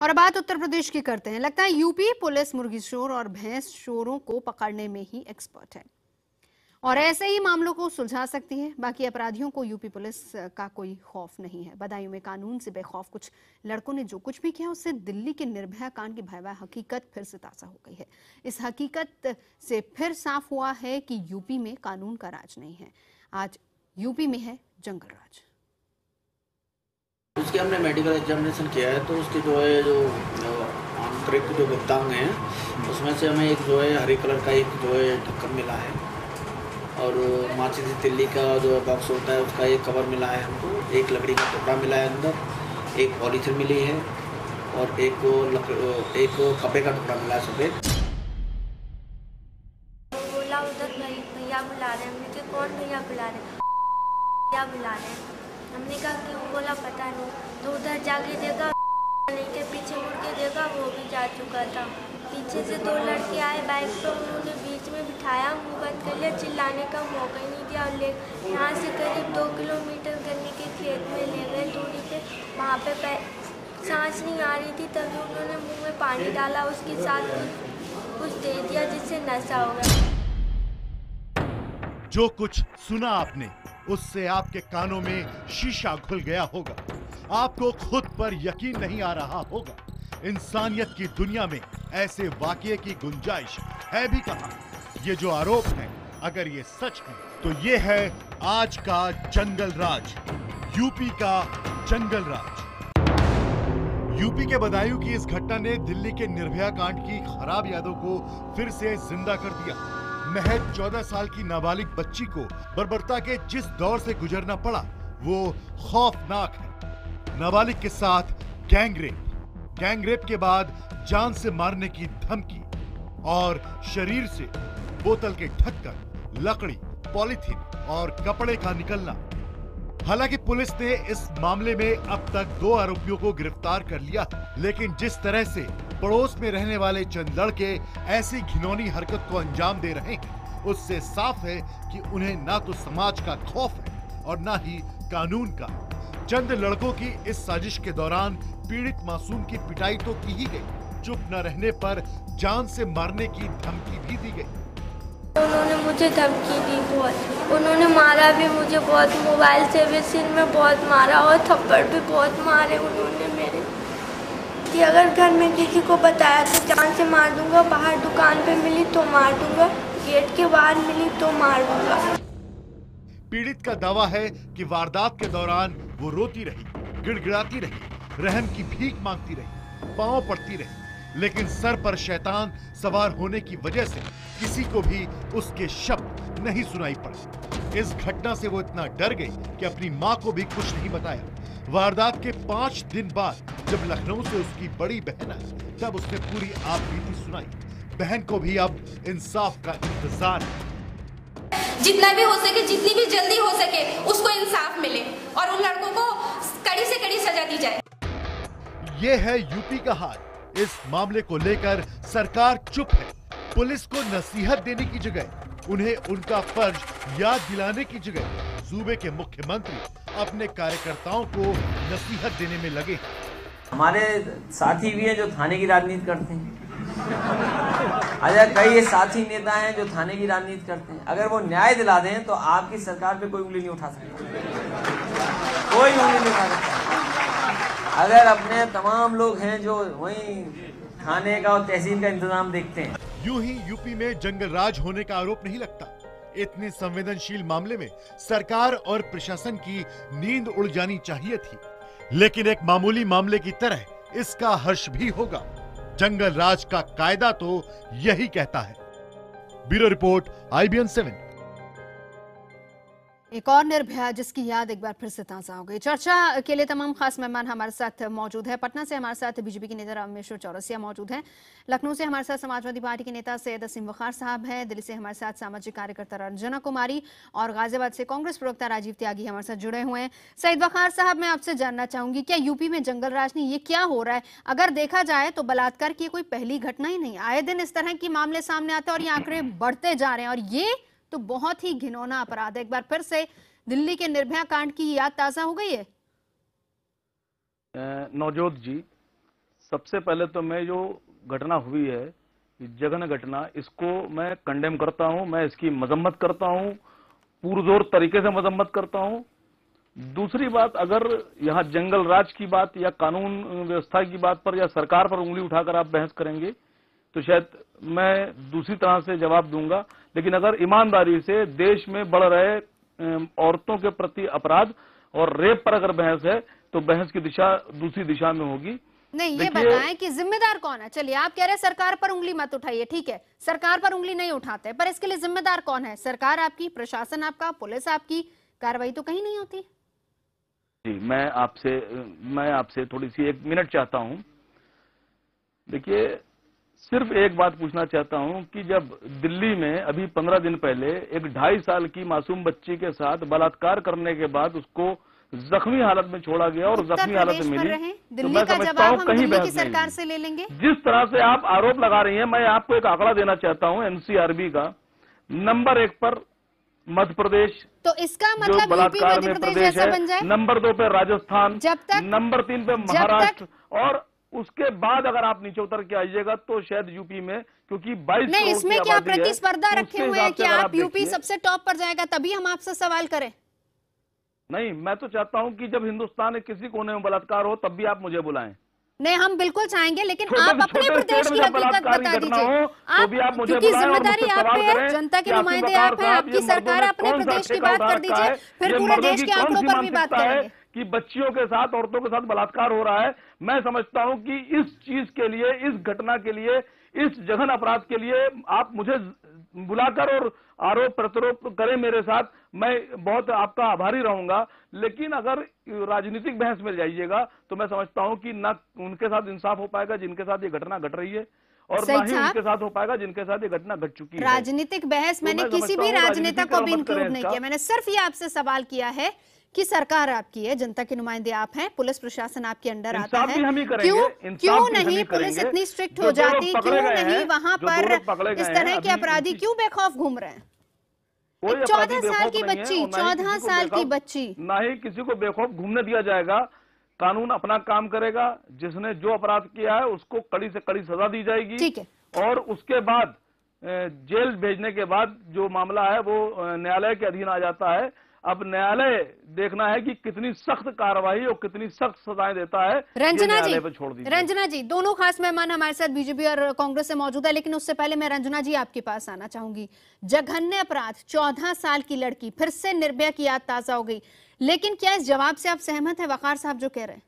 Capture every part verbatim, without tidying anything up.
और बात उत्तर प्रदेश की करते हैं। लगता है यूपी पुलिस मुर्गी शोर और भैंस शोरों को पकड़ने में ही एक्सपर्ट है और ऐसे ही मामलों को सुलझा सकती है। बाकी अपराधियों को यूपी पुलिस का कोई खौफ नहीं है। बदायूं में कानून से बेखौफ कुछ लड़कों ने जो कुछ भी किया उससे दिल्ली के निर्भया कांड की भयावह हकीकत फिर से ताजा हो गई है। इस हकीकत से फिर साफ हुआ है कि यूपी में कानून का राज नहीं है, आज यूपी में है जंगल राज। उसके हमने मेडिकल एग्जामिनेशन किया है, तो उसके जो है जो आंतरिक जो गुप्तांग हैं उसमें से हमें एक जो है हरे कलर का एक जो है ढक्कन मिला है और माचिस तिल्ली का जो बॉक्स होता है उसका एक कवर मिला है हमको, एक लकड़ी का टुकड़ा मिला है अंदर, एक पॉलीथीन मिली है और एक एक कपड़े का टुकड़ा मिला है सफेद। बोला उधर भैया बुला रहे हैं, मुझे कौन भैया बुला रहे हैं, भैया बुला रहे हैं। हमने कहा क्यों, बोला पता नहीं। तो उधर जाके देखा नहीं थे, पीछे मुड़ के देखा वो भी जा चुका था। पीछे से दो लड़के आए बाइक पर, उन्होंने बीच में बिठाया, मुंह बंद कर लिया, चिल्लाने का मौका ही नहीं दिया और ले यहाँ से करीब दो किलोमीटर गन्ने के खेत में ले गए दूरी पे। वहाँ पे सांस नहीं आ रही थी, तभी उन्होंने मुँह में पानी डाला, उसके साथ कुछ कुछ दे दिया जिससे नशा हो गया। जो कुछ सुना आपने उससे आपके कानों में शीशा घुल गया होगा, आपको खुद पर यकीन नहीं आ रहा होगा। इंसानियत की दुनिया में ऐसे वाकये की गुंजाइश है भी कहां? ये जो आरोप है अगर ये सच है तो ये है आज का जंगल राज, यूपी का जंगल राज। यूपी के बदायूं की इस घटना ने दिल्ली के निर्भया कांड की खराब यादों को फिर से जिंदा कर दिया। महज चौदह साल की नाबालिग बच्ची को बर्बरता के जिस दौर से गुजरना पड़ा वो खौफनाक है। नाबालिग के साथ गैंगरेप, गैंगरेप के बाद जान से मारने की धमकी और शरीर से बोतल के ढक्कन, लकड़ी, पॉलीथीन और कपड़े का निकलना। हालांकि पुलिस ने इस मामले में अब तक दो आरोपियों को गिरफ्तार कर लिया, लेकिन जिस तरह से पड़ोस में रहने वाले चंद लड़के ऐसी घिनौनी हरकत को अंजाम दे रहे हैं उससे साफ है कि उन्हें ना तो समाज का खौफ है और ना ही कानून का। चंद लड़कों की इस साजिश के दौरान पीड़ित मासूम की पिटाई तो की ही गई, चुप न रहने पर जान से मारने की धमकी भी दी गई। उन्होंने मुझे धमकी दी बहुत, उन्होंने मारा भी मुझे बहुत, मोबाइल से भी सिर में बहुत मारा और थप्पड़ भी बहुत मारे उन्होंने मेरे, कि अगर घर में किसी को बताया तो जान से मार दूंगा, बाहर दुकान पे मिली तो मार दूंगा, गेट के बाहर मिली तो मार दूंगा। पीड़ित का दावा है कि वारदात के दौरान वो रोती रही, गिड़गिड़ाती रही, रहम की भीख मांगती रही, पांव पड़ती रही, लेकिन सर पर शैतान सवार होने की वजह से किसी को भी उसके शब्द नहीं सुनाई पड़े। इस घटना से वो इतना डर गई कि अपनी मां को भी कुछ नहीं बताया। वारदात के पांच दिन बाद जब लखनऊ से उसकी बड़ी बहन आई तब उसने पूरी आप बीती सुनाई। बहन को भी अब इंसाफ का इंतजार है। जितना भी हो सके, जितनी भी जल्दी हो सके उसको इंसाफ मिले और उन लड़कों को कड़ी से कड़ी सजा दी जाए। ये है यूपी का हाल। इस मामले को लेकर सरकार चुप है। पुलिस को नसीहत देने की जगह उन्हें उनका फर्ज याद दिलाने की जगह सूबे के मुख्यमंत्री अपने कार्यकर्ताओं को नसीहत देने में लगे। हमारे साथी भी हैं जो थाने की राजनीति करते हैं। अच्छा, कई साथी नेता हैं जो थाने की राजनीति करते हैं। अगर वो न्याय दिला दें तो आपकी सरकार पे कोई उंगली नहीं उठा सकता, कोई उंगली नहीं उठा सकता। अगर अपने तमाम लोग हैं जो वहीं थाने का और तहसील का इंतजाम देखते हैं। यूं ही यूपी में जंगल राज होने का आरोप नहीं लगता। इतने संवेदनशील मामले में सरकार और प्रशासन की नींद उड़ जानी चाहिए थी, लेकिन एक मामूली मामले की तरह इसका हर्ष भी होगा। जंगल राज का कायदा तो यही कहता है। Bureau report, I B N seven. एक और निर्भया जिसकी याद एक बार फिर से ताजा हो गई। चर्चा के लिए तमाम खास मेहमान हमारे साथ मौजूद है। पटना से हमारे साथ बीजेपी के नेता रामेश्वर चौरसिया मौजूद हैं। लखनऊ से हमारे साथ समाजवादी पार्टी के नेता सैयद असीम वखार साहब हैं। दिल्ली से हमारे साथ सामाजिक कार्यकर्ता रंजना कुमारी और गाजियाबाद से कांग्रेस प्रवक्ता राजीव त्यागी हमारे साथ जुड़े हुए हैं। सैयद वखार साहब, मैं आपसे जानना चाहूंगी, क्या यूपी में जंगल राज नहीं, ये क्या हो रहा है? अगर देखा जाए तो बलात्कार की कोई पहली घटना ही नहीं, आए दिन इस तरह के मामले सामने आते हैं और ये आंकड़े बढ़ते जा रहे हैं और ये तो बहुत ही घिनौना अपराध है। एक बार फिर से दिल्ली के निर्भया कांड की याद ताजा हो गई है। नवजोत जी, सबसे पहले तो मैं जो घटना हुई है, जघन्य घटना, इसको मैं कंडेम करता हूं, मैं इसकी मजम्मत करता हूं, पुरजोर तरीके से मजम्मत करता हूं। दूसरी बात, अगर यहां जंगल राज की बात या कानून व्यवस्था की बात पर या सरकार पर उंगली उठाकर आप बहस करेंगे तो शायद मैं दूसरी तरह से जवाब दूंगा। लेकिन अगर ईमानदारी से देश में बढ़ रहे औरतों के प्रति अपराध और रेप पर अगर बहस है तो बहस की दिशा दूसरी दिशा में होगी। नहीं, ये बताएं कि जिम्मेदार कौन है? चलिए, आप कह रहे हैं सरकार पर उंगली मत उठाइए, ठीक है, सरकार पर उंगली नहीं उठाते, पर इसके लिए जिम्मेदार कौन है? सरकार आपकी, प्रशासन आपका, पुलिस आपकी? कार्रवाई तो कहीं नहीं होती। जी, मैं आपसे मैं आपसे थोड़ी सी एक मिनट चाहता हूं। देखिए, सिर्फ एक बात पूछना चाहता हूं कि जब दिल्ली में अभी पंद्रह दिन पहले एक ढाई साल की मासूम बच्ची के साथ बलात्कार करने के बाद उसको जख्मी हालत में छोड़ा गया और जख्मी हालत में मिली, तो मैं समझता हूं कहीं बहस सरकार से ले लेंगे। जिस तरह से आप आरोप लगा रही हैं, मैं आपको एक आंकड़ा देना चाहता हूं एनसीआरबी का। नंबर एक पर मध्य प्रदेश, तो इसका जो मतलब बलात्कार में प्रदेश है, नंबर दो पे राजस्थान, जब तक नंबर तीन पे महाराष्ट्र, और उसके बाद अगर आप नीचे उतर के आइएगा तो शायद यूपी में, क्योंकि बाईस नहीं, इसमें क्या प्रतिस्पर्धा रखे हुए हैं कि आप यूपी देखिए, सबसे टॉप पर जाएगा तभी हम आपसे सवाल करें? नहीं, मैं तो चाहता हूं कि जब हिंदुस्तान में किसी कोने में बलात्कार हो तब भी आप मुझे बुलाएं। नहीं, हम बिल्कुल चाहेंगे, लेकिन छोटे आप से अपने छोटे प्रदेश की शहर में हकीकत बलात्कार बता की घटना दीजिए। हो, तो भी आप मुझे क्योंकि बुलाएं और जिम्मेदारी मुझसे आप सवाल पे है, करें जनता के कि नुमाइंदे आसिफ आप हैं, बकार आपकी साहब, सरकार ये अपने मर्दों ने प्रदेश की कौन सा बात कर ठेका उठा दीजिए, रखा फिर है? पूरे ये देश मर्दों के की आंकड़ों कौन सी पर भी बात मानसिकता है करेंगे। कि बच्चियों के साथ, औरतों के साथ बलात्कार हो रहा है? मैं समझता हूं कि इस चीज के लिए, इस घटना के लिए, इस जघन्य अपराध के लिए आप मुझे बुलाकर और आरोप प्रत्यारोप करें मेरे साथ, मैं बहुत आपका आभारी रहूंगा। लेकिन अगर राजनीतिक बहस में जाइएगा तो मैं समझता हूं कि ना उनके साथ इंसाफ हो पाएगा जिनके साथ ये घटना घट रही है, और ना ही उनके साथ हो पाएगा जिनके साथ ये घटना घट चुकी है। राजनीतिक बहस मैंने किसी भी राजनेता को भी इंक्लूड नहीं किया, मैंने सिर्फ ये आपसे सवाल किया है कि सरकार आपकी है, जनता के नुमाइंदे आप हैं, पुलिस प्रशासन आपके अंडर आता है, क्यों क्यों नहीं पुलिस इतनी स्ट्रिक्ट हो जाती, क्यों नहीं वहां पर इस तरह के अपराधी क्यों बेखौफ घूम रहे हैं? चौदह साल की बच्ची, चौदह साल की बच्ची, ना ही किसी को बेखौफ घूमने दिया जाएगा। कानून अपना काम करेगा, जिसने जो अपराध किया है उसको कड़ी से कड़ी सजा दी जाएगी, ठीक है, और उसके बाद जेल भेजने के बाद जो मामला है वो न्यायालय के अधीन आ जाता है। अब न्यायालय देखना है कि कितनी सख्त कार्रवाई और कितनी सख्त सजाएं देता है। रंजना जी, छोड़ दीजिए। रंजना जी, दोनों खास मेहमान हमारे साथ बीजेपी और कांग्रेस से मौजूद है, लेकिन उससे पहले मैं रंजना जी आपके पास आना चाहूंगी। जघन्य अपराध, चौदह साल की लड़की, फिर से निर्भया की याद ताजा हो गई, लेकिन क्या इस जवाब से आप सहमत हैं वकार साहब जो कह रहे हैं?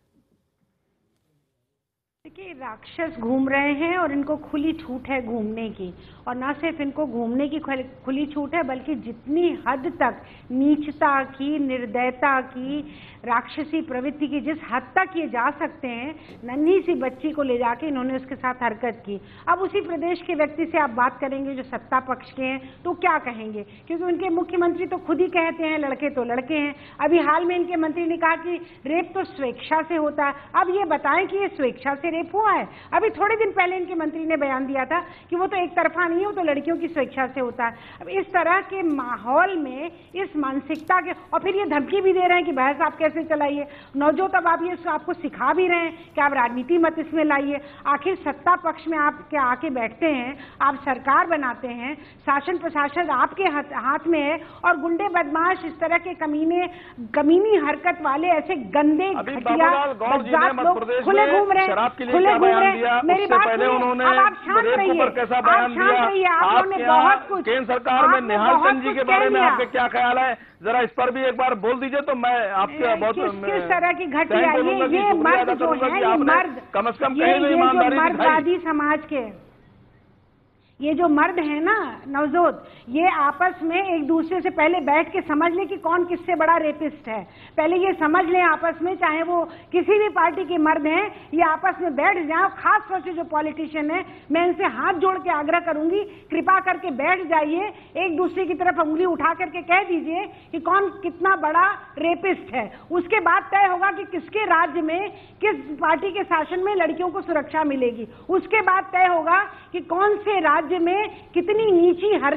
देखिए, राक्षस घूम रहे हैं और इनको खुली छूट है घूमने की, और ना सिर्फ इनको घूमने की खुली छूट है बल्कि जितनी हद तक नीचता की, निर्दयता की, राक्षसी प्रवृत्ति की जिस हद तक ये जा सकते हैं, नन्ही सी बच्ची को ले जाके इन्होंने उसके साथ हरकत की। अब उसी प्रदेश के व्यक्ति से आप बात करेंगे जो सत्ता पक्ष के हैं तो क्या कहेंगे, क्योंकि उनके मुख्यमंत्री तो खुद ही कहते हैं लड़के तो लड़के हैं। अभी हाल में इनके मंत्री ने कहा कि रेप तो स्वेच्छा से होता है। अब ये बताएं कि ये स्वेच्छा से रेप हुआ है? अभी थोड़े दिन पहले इनके मंत्री ने बयान दिया था कि वो तो एक तरफा नहीं है, वो तो लड़कियों की स्वेच्छा से होता है। अब इस तरह के माहौल में, इस मानसिकता के, और फिर ये धमकी भी दे रहे हैं कि बहस आप कैसे चलाइए। नवजोत, अब आप ये आपको सिखा भी रहे हैं कि आप राजनीति मत इसमें लाइए। आखिर सत्ता पक्ष में आप क्या आके बैठते हैं, आप सरकार बनाते हैं, शासन प्रशासन आपके हाथ में है, और गुंडे बदमाश इस तरह के कमीने कमीनी हरकत वाले ऐसे गंदे घटिया बदमाश लोग खुले घूम रहे हैं, खुले घूम रहे हैं। मेरी बात सुनिए, अब आप शांत रहिए, आप शांत रहिए। आप लोगों ने बहुत कुछ, केंद्र सरकार में निहाल चंद जी के बारे में आपके क्या ख्याल है, जरा इस पर भी एक बार बोल दीजिए तो मैं आपके बहुत किस तरह की घटिया ये ये मर्द जो है, ये मर्द कम से कम ये ये जो मर्दवादी समाज के ये जो मर्द है ना नवजोत, ये आपस में एक दूसरे से पहले बैठ के समझ ले कि कौन किससे बड़ा रेपिस्ट है। पहले ये समझ लें आपस में, चाहे वो किसी भी पार्टी के मर्द हैं, ये आपस में बैठ जाए। खास तौर से जो पॉलिटिशियन है, मैं इनसे हाथ जोड़ के आग्रह करूंगी, कृपा करके बैठ जाइए, एक दूसरे की तरफ उंगली उठा करके कह दीजिए कि कौन कितना बड़ा रेपिस्ट है। उसके बाद तय होगा कि किसके राज्य में, किस पार्टी के शासन में लड़कियों को सुरक्षा मिलेगी। उसके बाद तय होगा कि कौन से राज्य में कितनी नीची हरकत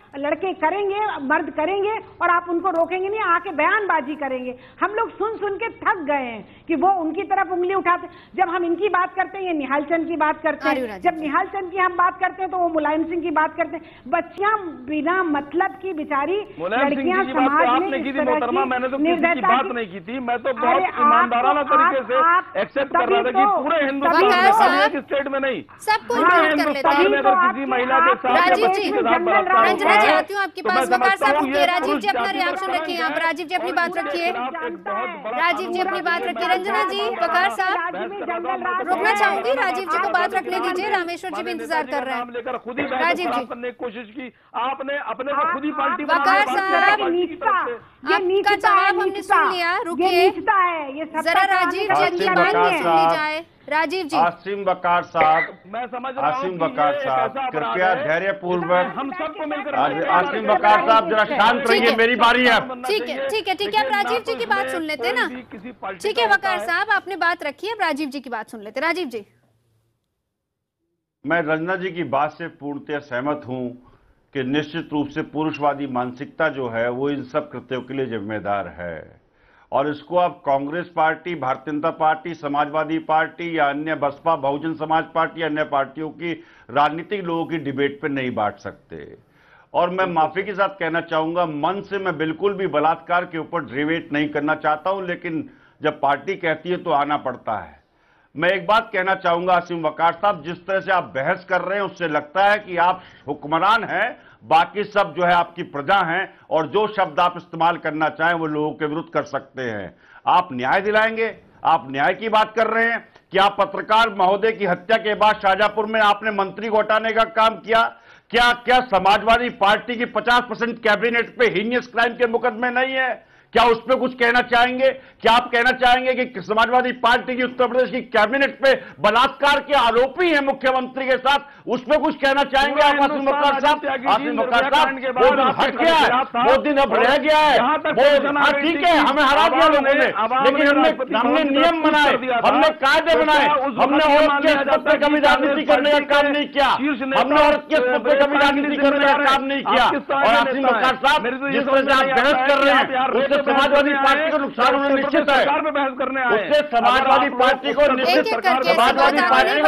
लड़के करेंगे, मर्द करेंगे और आप उनको रोकेंगे नहीं, आके बयानबाजी करेंगे। हम लोग सुन सुन के थक गए हैं कि वो उनकी तरफ उंगली उठाते। जब हम इनकी बात करते हैं ये निहाल चंद की बात करते हैं, जब निहाल चंद की हम बात करते हैं तो वो मुलायम सिंह की बात करते हैं। बच्चियां बिना मतलब की बेचारी लड़कियां समाज में इस तरह की मैंने तो किसी की बात नहीं की थी, मैं तो अरे बहुत ईमानदाराना तरीके से आप- एक्सेप्ट तभी कर रहा था कि तो- पूरे तभी हिंदुस्तान तो में, आप- हर एक स्टेट में नहीं, सबको पूरे इंक्लूड कर लेते हिंदुस्तान हैं। में अगर किसी महिला के साथ या राजीव बच्ची जी, के साथ बलात्कार रंजना रंजना होता जी है, आती हूँ आपके तो पास। मैं वकार समझता साहब हूँ रुकिए, ये राजीव पुरुष जी अपना जाति का रिएक्शन कलंक रखिए आप, है राजीव जी अपनी और बात इसके रखिए, खिलाफ एक बहुत बड़ा राजीव जी अपनी बात रखिए। रंजना जी, वकार साहब रुकना रुकना चाहूंगी, राजीव जी को बात रखने दीजिए, रामेश्वर जी भी इंतजार कर रहे हैं। लेकर खुद ही बहस राजीव जी। खराब करने की कोशिश की आपने, अपने को खुद ही पार्टी वकार बनाने की बात की साहब, पार्टी की तरफ से। ये आपका नीचता जवाब है, हमने नीचता। सुन लिया, ये रुकिए नीचता है, ये सत्ता जरा। पाने राजीव का जी आसिम की अधिकार बात वकार नहीं है। सुन ली साहब। जाए। राजीव जी, आसिम वकार साहब, मैं समझ रहा हूं आसिम कि वकार ये एक साहब, ऐसा अपराध कृपया है, धैर्य पूर्वक। हम सबको मिलकर आज- आसिम वकार साहब जरा शांत ठीक रहिए, है। मेरी बारी है। ठीक है ठीक है ठीक है, आप राजीव जी की बात सुन लेते हैं ना। ठीक है वकार साहब, आपने बात रखी है, अब राजीव जी की बात सुन लेते हैं। राजीव जी, मैं रंजना जी की बात से पूर्णतः सहमत हूं कि निश्चित रूप से पुरुषवादी मानसिकता जो है वो इन सब कृत्यों के लिए जिम्मेदार है, और इसको आप Congress party, Bharatiya Janata party, Samajwadi party या अन्य बसपा, बहुजन समाज पार्टी, अन्य पार्टियों की राजनीतिक लोगों की डिबेट पे नहीं बांट सकते। और मैं माफी के साथ कहना चाहूंगा, मन से मैं बिल्कुल भी बलात्कार के ऊपर डिबेट नहीं करना चाहता हूं, लेकिन जब पार्टी कहती है तो आना पड़ता है। मैं एक बात कहना चाहूंगा आसिम वकार साहब, जिस तरह से आप बहस कर रहे हैं उससे लगता है कि आप हुक्मरान हैं, बाकी सब जो है आपकी प्रजा हैं, और जो शब्द आप इस्तेमाल करना चाहें वो लोगों के विरुद्ध कर सकते हैं। आप न्याय दिलाएंगे, आप न्याय की बात कर रहे हैं। क्या पत्रकार महोदय की हत्या के बाद शाहजहांपुर में आपने मंत्री को हटाने का काम किया? क्या क्या समाजवादी पार्टी की पचास परसेंट कैबिनेट पे हीनियस क्राइम के मुकदमे नहीं है? क्या उस पर कुछ कहना चाहेंगे? क्या आप कहना चाहेंगे कि समाजवादी पार्टी की उत्तर प्रदेश की कैबिनेट पे बलात्कार के आरोपी हैं मुख्यमंत्री के साथ, उस पर कुछ कहना चाहेंगे आप आसिम वकार साहब? आसिम वकार साहब, वो दिन हट गया है, वो दिन अब रह गया है। वो हाँ ठीक है, हमें हरा दिया लोगों ने, लेकिन हमने हमने नियम बनाए, हमने कायदे बनाए, हमने औरत के स्तर पर कभी राजनीति करने का काम नहीं किया, हमने औरत के स्तर पर कभी राजनीति करने का काम नहीं किया। और आसिम वकार साहब, जिस तरह से आप बहस कर रहे हैं उससे समाजवादी पार्टी को नुकसान होना निश्चित है, बहस करने आए उससे समाजवादी पार्टी को निश्चित समाजवादी पार्टी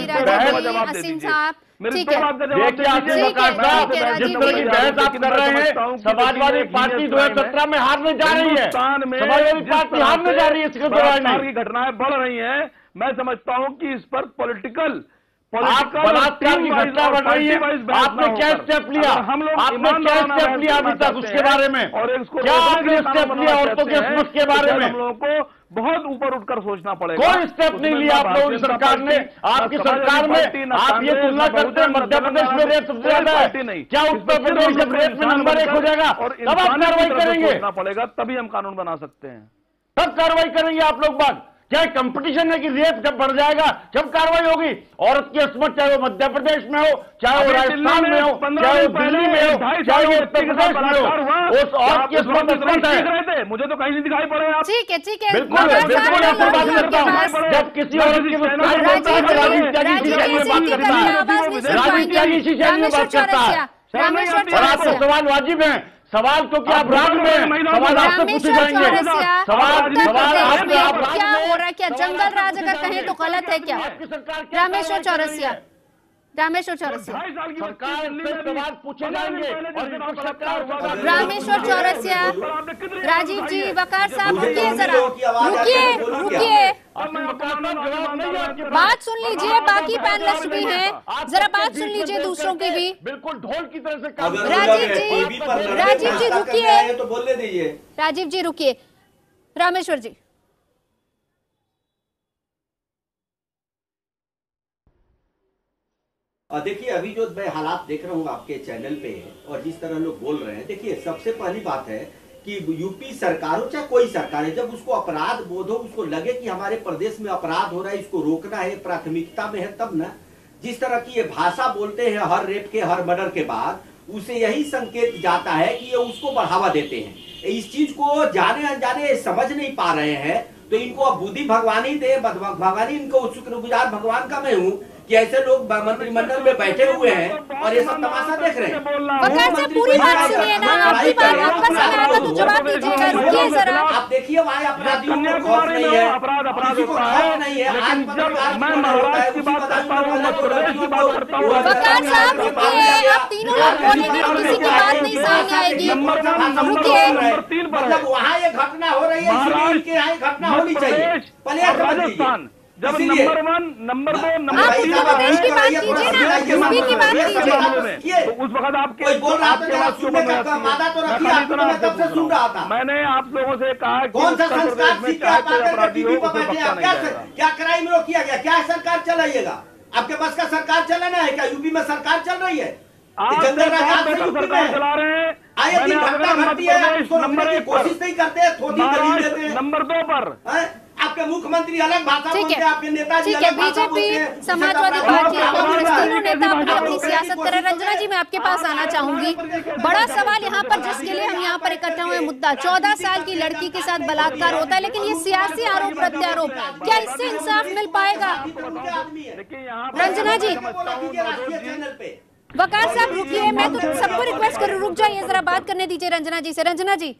को आसिम साहब, ठीक है देखिए आसिम वकार साहब, जिस तरह की बहस आप कर रहे हैं, समाजवादी पार्टी दो हजार सत्रह में हारने जा रही है, समाजवादी पार्टी हारने जा रही है, इसके दौरान की घटनाएं बढ़ रही हैं। मैं समझता हूं कि इस पर पॉलिटिकल आप बलात्कार की घटना बढ़ रही है, आपने क्या स्टेप लिया? हम लोग आपने क्या स्टेप लिया अभी तक उसके बारे में? और इसको क्या आपने स्टेप लिया औरतों के स्मृत के बारे में? हम लोगों को बहुत ऊपर उठकर सोचना पड़ेगा। कोई स्टेप नहीं लिया आप लोगों की सरकार ने। आपकी सरकार में आप ये तुलना करते हैं मध्य प्रदेश में रेप सबसे ज्यादा है, क्या उत्तर प्रदेश जब रेप में नंबर एक हो जाएगा तब आप कार्रवाई करेंगे? पड़ेगा तभी हम कानून बना सकते हैं, तब कार्रवाई करेंगे आप लोग। बात क्या कंपटीशन है कि रेप जब बढ़ जाएगा जब कार्रवाई होगी? औरत की अस्मत, चाहे वो मध्य प्रदेश में हो, चाहे वो राजस्थान में हो, चाहे वो दिल्ली में हो, चाहे वो उत्तर प्रदेश में हो, उस औरत की अस्मत अस्मत है। मुझे तो कहीं नहीं दिखाई पड़े आप। ठीक है ठीक है, बिल्कुल बिल्कुल आपको बात करता हूँ। जब किसी औरत की राजीव त्यागी सी शैली में बात करता है, राजीव त्यागी सी शैली में बात करता है, और आपके सवाल वाजिब है। सवाल तो क्या आप राज में, सवाल आपसे पूछे जाएंगे, सवाल सवाल आपके आप राज क्या में हो रहा है? क्या जंगल राज अगर कहें तो गलत है क्या? रामेश्वर चौरसिया, रामेश्वर चौरसिया, सरकार से सवाल पूछे जाएंगे और इनको सरकार जवाब रामेश्वर चौरसिया, राजीव जी, वकार साहब रुकिए जरा, रुकिए रुकिए, बात सुन लीजिए, बाकी पैनलिस्ट भी हैं, जरा बात सुन लीजिए दूसरों की भी। बिल्कुल ढोल की तरह से काम राजीव जी, राजीव जी रुकिए, तो बोलने दीजिए। राजीव जी रुकिए, रामेश्वर जी। देखिए अभी जो मैं हालात देख रहा हूँ आपके चैनल पे और जिस तरह लोग बोल रहे हैं, देखिए सबसे पहली बात है कि यूपी सरकार हो चाहे कोई सरकार है, जब उसको अपराध बोध हो, उसको लगे कि हमारे प्रदेश में अपराध हो रहा है, इसको रोकना है, प्राथमिकता में है, तब ना जिस तरह की ये भाषा बोलते हैं हर रेप के हर मर्डर के बाद, उसे यही संकेत जाता है कि ये उसको बढ़ावा देते हैं। इस चीज को जाने अनजाने समझ नहीं पा रहे हैं, तो इनको अब बुद्धि भगवान ही दे, भगवान ही इनको शुक्रगुजार भगवान का मैं हूँ कि ऐसे लोग मंत्रिमंडल में बैठे हुए हैं और ये सब तमाशा देख रहे हैं। वकार से पूरी बात सुनिए ना, आपकी बात आपका समय आएगा तो जवाब दीजिएगा, रुकिए जरा। आप देखिए वहाँ अपराधियों को खौफ नहीं है, अपराध अपराध किसी को होता खौफ है, नहीं है। लेकिन जब मैं महाराष्ट्र की बात करता हूँ, मध्य प्रदेश की बात करता हूँ, वकार साहब रुकिए, आप तीनों लोग बोलेंगे तो किसी की बात नहीं सामने आएगी। रुकिए, नंबर तीन पर है। मतलब वहाँ ये घटना हो रही है, इसलिए इनके यहाँ ये घटना होनी चाहिए। पहले और राजस्थान जब नंबर वन, नंबर दो, नंबर आप तीन उत्तर प्रदेश की बात कीजिए ना, यूपी की बात कीजिए। तो उस वक्त आपके कोई बोल रहा आपके था बात क्यों बंद का मादा तो रखिए, आपको तो मैं कब से सुन रहा था। मैंने आप लोगों से कहा कि कौन सा उत्तर संस्कार प्रदेश में सीख के चाहे आप कोई आकर अपराधी हो टीवी पर उसे बैठे बख्शा आप नहीं क्या जाएगा। क्या क्राइम रो किया गया, क्या सरकार चलाइएगा? आपके पास का सरकार चलाना है क्या? यूपी में सरकार चल रही है, आप जंगल राज आज से सरकार यूपी में चला रहे हैं। आए दिन मैंने घटना आपको घटती है, मध्य उसको प्रदेश रोकने की नंबर एक पर, कोशिश नहीं करते, थोड़ी दलील देते हैं। नंबर दो पर आपके मुख्यमंत्री अलग भाषा ठीक बोलते हैं, है, आपके नेताजी ठीक है। अलग भाषा बोलते हैं। बीजेपी, समाजवादी पार्टी, कांग्रेस, तीनों नेता अपनी अपनी सियासत कर रहे हैं। रंजना जी, मैं आपके पास आना चाहूंगी। बड़ा सवाल यहाँ पर जिसके लिए हम यहाँ पर इकट्ठा हुए, मुद्दा चौदह साल की लड़की के साथ बलात्कार होता है, लेकिन ये सियासी आरोप प्रत्यारोप, क्या इससे इंसाफ मिल पाएगा? रंजना जी, वकार साहब रुकिए, मैं तो सबको रिक्वेस्ट करूँ, रुक जाइए जरा, बात करने दीजिए रंजना जी से। रंजना जी,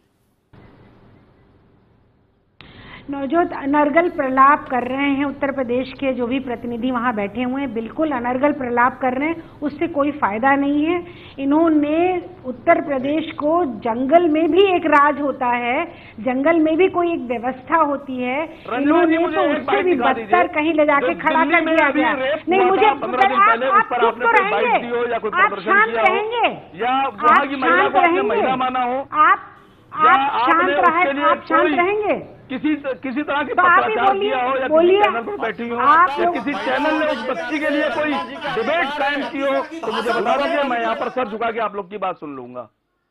नवजोत अनर्गल प्रलाप कर रहे हैं उत्तर प्रदेश के जो भी प्रतिनिधि वहां बैठे हुए हैं, बिल्कुल अनर्गल प्रलाप कर रहे हैं, उससे कोई फायदा नहीं है। इन्होंने उत्तर प्रदेश को, जंगल में भी एक राज होता है, जंगल में भी कोई एक व्यवस्था होती है, इन्होंने तो उससे भी बदतर कहीं ले जाके खड़ा कर दिया गया। नहीं, मुझे आप चुप तो रहेंगे, आप शांत रहेंगे, आप शांत रहेंगे, आप आप शांत रहे, आप शांत रहेंगे। किसी किसी तरह की तो आप ही पत्रकार किया हो या किसी चैनल पर बैठी हो या किसी चैनल ने उस बच्ची के लिए कोई डिबेट कायम की हो तो मुझे बता दीजिए, मैं यहाँ पर सर झुका के आप लोग की बात सुन लूंगा।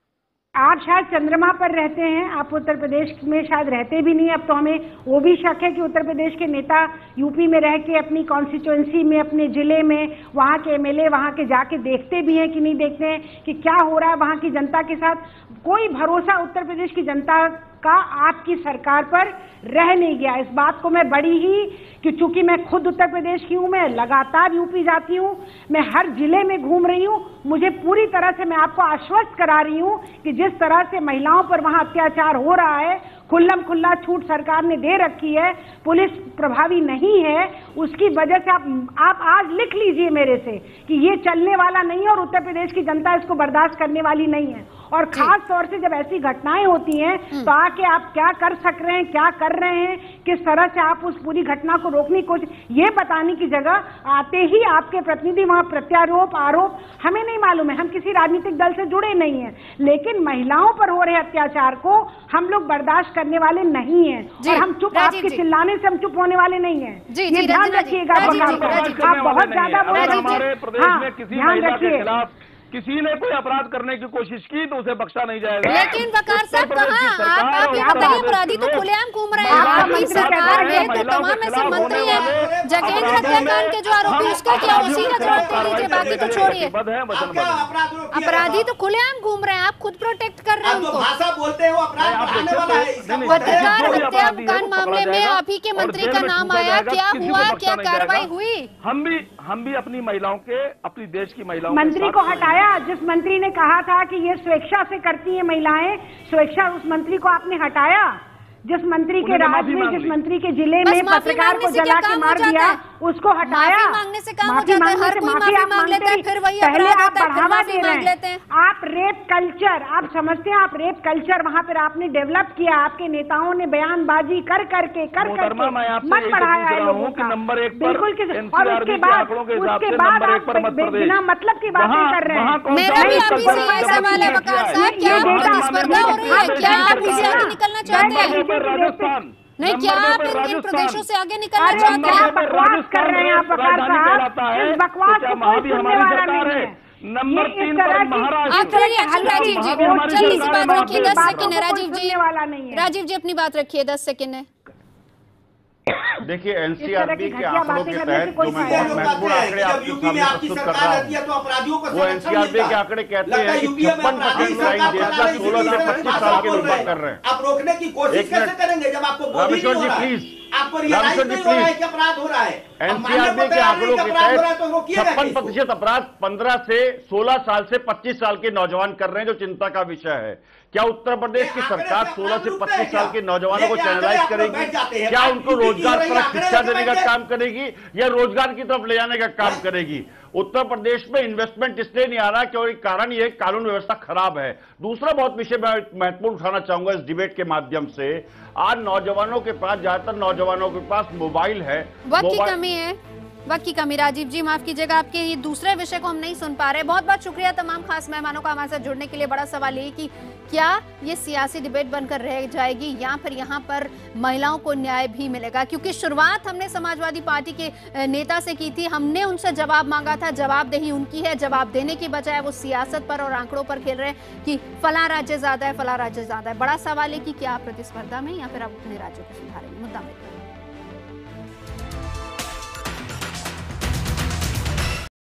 आप शायद चंद्रमा पर रहते हैं, आप उत्तर प्रदेश में शायद रहते भी नहीं। अब तो हमें वो भी शक है कि उत्तर प्रदेश के नेता यूपी में रह के अपनी कॉन्स्टिट्यूएंसी में, अपने जिले में, वहाँ के एमएलए वहाँ के जाके देखते भी हैं कि नहीं देखते हैं कि क्या हो रहा है वहाँ की जनता के साथ। कोई भरोसा उत्तर प्रदेश की जनता का आपकी सरकार पर रह नहीं गया। इस बात को मैं बड़ी ही, कि चूंकि मैं खुद उत्तर प्रदेश की हूँ, मैं लगातार यूपी जाती हूँ, मैं हर जिले में घूम रही हूँ, मुझे पूरी तरह से मैं आपको आश्वस्त करा रही हूँ कि जिस तरह से महिलाओं पर वहाँ अत्याचार हो रहा है, खुल्लम खुल्ला छूट सरकार ने दे रखी है, पुलिस प्रभावी नहीं है, उसकी वजह से आप आप आज लिख लीजिए मेरे से कि ये चलने वाला नहीं है और उत्तर प्रदेश की जनता इसको बर्दाश्त करने वाली नहीं है। और खास तौर से जब ऐसी घटनाएं होती हैं तो आके आप क्या कर सक रहे हैं, क्या कर रहे हैं, किस तरह से आप उस पूरी घटना को रोकने की कोशिश, ये बताने की जगह आते ही आपके प्रतिनिधि वहां प्रत्यारोप आरोप, हमें नहीं मालूम है, हम किसी राजनीतिक दल से जुड़े नहीं हैं, लेकिन महिलाओं पर हो रहे अत्याचार को हम लोग बर्दाश्त करने वाले नहीं हैं और हम चुप, आपके चिल्लाने से हम चुप होने वाले नहीं हैं। ये ध्यान रखिएगा, आप बहुत ज्यादा बोल रहे हैं, ध्यान रखिए। किसी ने कोई अपराध करने की कोशिश की तो उसे बख्शा नहीं जाएगा। लेकिन वकार साहब कहाँ, आप आप ये बताइए, अपराधी तो खुलेआम घूम रहे हैं, आपकी सरकार में तो तमाम ऐसे मंत्री हैं, जगेंद्र हत्याकांड के जो आरोपी, उसका क्या, उसी का जवाब दे दीजिए, बाकी तो छोड़िए। अपराधी तो खुलेआम घूम रहे हैं, आप खुद प्रोटेक्ट कर रहे हैं उनको। भाषा बोलते हैं वो अपराध बढ़ाने वाला है। पत्रकार हत्याकांड मामले में आप ही के मंत्री का नाम आया, क्या हुआ, क्या कार्रवाई हुई? हम भी हम भी अपनी महिलाओं के, अपनी देश की महिलाओं मंत्री को हटाया, जिस मंत्री ने कहा था कि ये स्वेच्छा से करती हैं महिलाएं, स्वेच्छा, उस मंत्री को आपने हटाया। जिस मंत्री के राज में, जिस मंत्री के जिले में पत्रकार को जला के मार दिया, उसको हटाया। माफी मांगने से काम हो जाता है, हर कोई माफी मांग लेता है, फिर वही पहले अपराध आप होता है, फिर बढ़ावा माफी दे मांग रहे लेते हैं। हैं। आप रेप कल्चर, आप समझते हैं, आप रेप कल्चर वहाँ पर आपने डेवलप किया, आपके नेताओं ने बयानबाजी कर करके कर करके मन बढ़ाया है लोगों का, बिल्कुल। और उसके बाद उसके बाद आप बिना मतलब की बातें कर रहे हैं। मेरा भी आप ही से ये सवाल है वकार साहब, क्या प्रतिस्पर्धा हो रही है, क्या आप इससे आगे निकलना चाहते हैं? राजस्थान नहीं, क्या आप इन इन प्रदेशों से आगे निकलना चाहते हैं? आप बकवास कर रहे हैं, आप वकार साहब, इस बकवास को कोई सुनने वाला नहीं है। नंबर तीन पर महाराष्ट्र। राजीव जी, जल्दी से बात रखिए, दस सेकेंड है राजीव जी, वाला नहीं है। राजीव जी अपनी बात रखिए, दस सेकेंड है। देखिए, एनसीआरबी के आंकड़ों के तहत जो मैं बहुत महत्वपूर्ण आंकड़े आपके सामने प्रस्तुत कर रहा हूँ, वो एनसीआरबी के आंकड़े कहते हैं कि छप्पन परसेंट क्राइम देश का सोलह से पच्चीस साल के लोग बात कर रहे हैं। आप रोकने की कोशिश कैसे करेंगे जब आपको रामेश्वर जी प्लीज, आप आपको रियलाइज नहीं हो रहा है कि अपराध हो रहा है? एनसीआरबी के आंकड़ों के तहत छप्पन प्रतिशत अपराध पंद्रह से सोलह साल से पच्चीस साल के नौजवान कर रहे हैं, जो चिंता का विषय है। क्या उत्तर प्रदेश की सरकार सोलह से पच्चीस साल के नौजवानों को चैनलाइज करेगी? क्या उनको रोजगार परक शिक्षा देने का काम करेगी या रोजगार की तरफ ले जाने का काम करेगी? उत्तर प्रदेश में इन्वेस्टमेंट इसलिए नहीं आ रहा क्योंकि कारण यह कानून व्यवस्था खराब है। दूसरा बहुत विषय मैं महत्वपूर्ण उठाना चाहूंगा इस डिबेट के माध्यम से, आज नौजवानों के पास, ज्यादातर नौजवानों के पास मोबाइल है। वक्त की कमी है, वक्त की कमी। राजीव जी माफ कीजिएगा, आपके ये दूसरे विषय को हम नहीं सुन पा रहे। बहुत बहुत शुक्रिया तमाम खास मेहमानों का हमारे साथ जुड़ने के लिए। बड़ा सवाल ये कि क्या ये सियासी डिबेट बनकर रह जाएगी या फिर यहाँ पर महिलाओं को न्याय भी मिलेगा? क्योंकि शुरुआत हमने समाजवादी पार्टी के नेता से की थी, हमने उनसे जवाब मांगा था, जवाबदेही उनकी है। जवाब देने की बजाय वो सियासत पर और आंकड़ों पर खेल रहे हैं कि फला राज्य ज्यादा है, फला राज्य ज्यादा है। बड़ा सवाल है कि क्या आप प्रतिस्पर्धा में या फिर आप अपने राज्य को सुधारेंगे? मुद्दा में